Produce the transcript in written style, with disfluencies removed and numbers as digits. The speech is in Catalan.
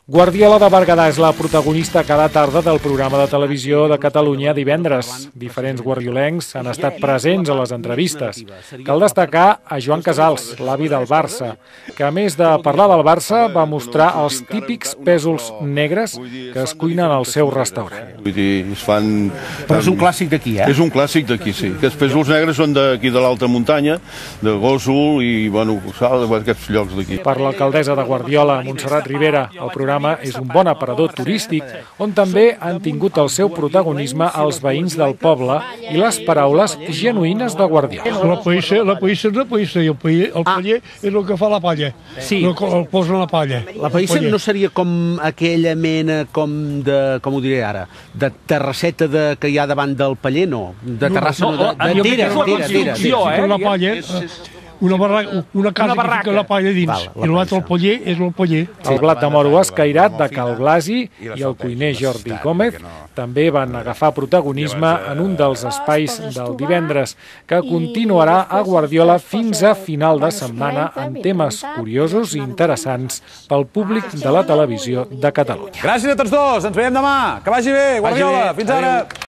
Guardiola de Berguedà és la protagonista cada tarda del programa de televisió de Catalunya Divendres. Diferents guardiolencs han estat presents a les entrevistes. Cal destacar a Joan Casals, l'avi del Barça, que a més de parlar del Barça va mostrar els típics pèsols negres que es cuinen al seu restaurant. Vull dir, es fan... Però és un clàssic d'aquí, eh? És un clàssic d'aquí, sí. Aquests pèsols negres són d'aquí de l'alta muntanya, de Gósol i, bueno, aquests llocs d'aquí. Per l'alcaldessa de Guardiola, Montserrat Rivera, el programa és un bon aparador turístic on també han tingut el seu protagonisme els veïns del poble i les paraules genuïnes de Guardiola. La païssa és la païssa i el paller és el que fa la palla. Sí. El posa a la palla. La païssa no seria com aquella mena, com ho diré ara, de terrasseta que hi ha davant del paller, no? De terrassa, no, de tira. La palla, una casa que fica la palla dins, i l'altre el paller és el paller. El blat de moro escairat de Cal Blasi i el cuiner Jordi Gómez també van agafar protagonisme en un dels espais del divendres, que continuarà a Guardiola fins a final de setmana amb temes curiosos i interessants pel públic de la televisió de Catalunya. Gràcies a tots dos, ens veiem demà. Que vagi bé, Guardiola. Fins ara.